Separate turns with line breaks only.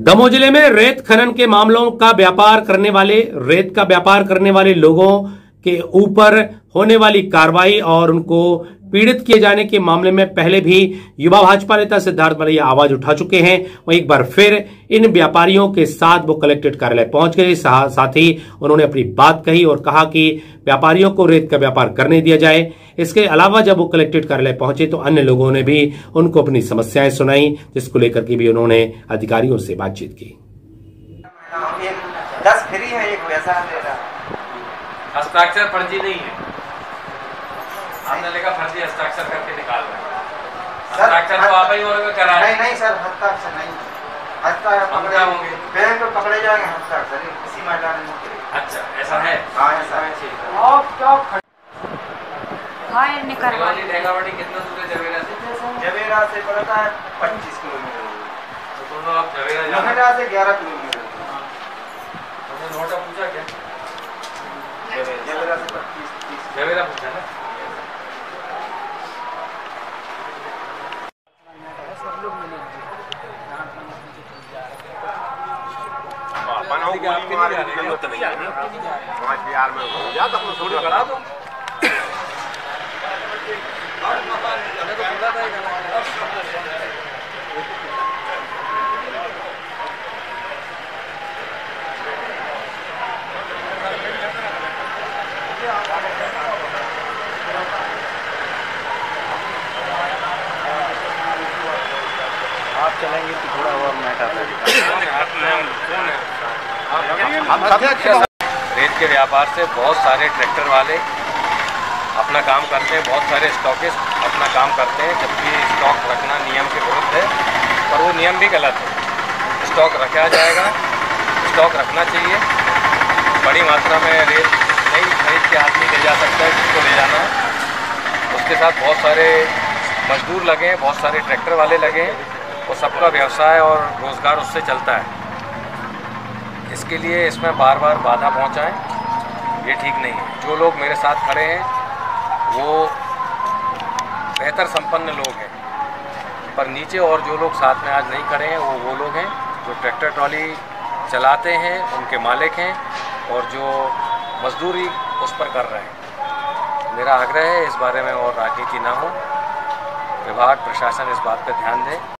दमोह जिले में रेत खनन के मामलों का व्यापार करने वाले लोगों के ऊपर होने वाली कार्रवाई और उनको पीड़ित किए जाने के मामले में पहले भी युवा भाजपा नेता सिद्धार्थ मलैया आवाज उठा चुके हैं। वहीं एक बार फिर इन व्यापारियों के साथ वो कलेक्ट्रेट कार्यालय पहुंच गए। साथ ही उन्होंने अपनी बात कही और कहा कि व्यापारियों को रेत का व्यापार करने दिया जाए। इसके अलावा जब वो कलेक्ट्रेट कार्यालय पहुंचे तो अन्य लोगों ने भी उनको अपनी समस्याएं सुनाई, जिसको लेकर के भी उन्होंने अधिकारियों से बातचीत की।
10 फ्री है, एक पैसा दे रहा।
हस्ताक्षर फर्जी नहीं है, आपने लिखा फर्जी हस्ताक्षर करके निकाल रहे हैं। हस्ताक्षर तो आप ही और करा है।
नहीं सर, हस्ताक्षर नहीं, हस्ताक्षर पकड़े होंगे, बैंक में पकड़े जाएंगे हस्ताक्षर इसी मैदान में।
अच्छा ऐसा है?
हाँ ऐसा है।
शिवाजी ढेंगावटी कितना दूर है जवेरा से?
जवेरा से पड़ता है 25 किलोमीटर।
तो दोनों आप
जवेरा से 11 किलोमीटर।
तुमने नोटा पूछा क्या?
जवेरा से 25-30
जवेरा पूछा ना?
आपकी जरूरत नहीं है, समाज बिहार में हो जाता है, थोड़ी करा दो।
आप चलेंगे तो थोड़ा और मैटर
रेत के व्यापार से बहुत सारे ट्रैक्टर वाले अपना काम करते हैं, बहुत सारे स्टॉकिस्ट अपना काम करते हैं, जबकि स्टॉक रखना नियम के विरुद्ध है, पर वो नियम भी गलत है। स्टॉक रखा जाएगा, स्टॉक रखना चाहिए। बड़ी मात्रा में रेत नहीं खरीद के आदमी ले जा सकता है जिसको ले जाना है। उसके साथ बहुत सारे मजदूर लगे हैं, बहुत सारे ट्रैक्टर वाले लगे हैं, वो सबका व्यवसाय और रोज़गार उससे चलता है। इसके लिए इसमें बार बार बाधा पहुंचाएं, ये ठीक नहीं है। जो लोग मेरे साथ खड़े हैं वो बेहतर संपन्न लोग हैं, पर नीचे और जो लोग साथ में आज नहीं खड़े हैं वो लोग हैं जो ट्रैक्टर ट्रॉली चलाते हैं, उनके मालिक हैं, और जो मजदूरी उस पर कर रहे हैं। मेरा आग्रह है इस बारे में और राजनीति ना हो, विभाग प्रशासन इस बात पर ध्यान दें।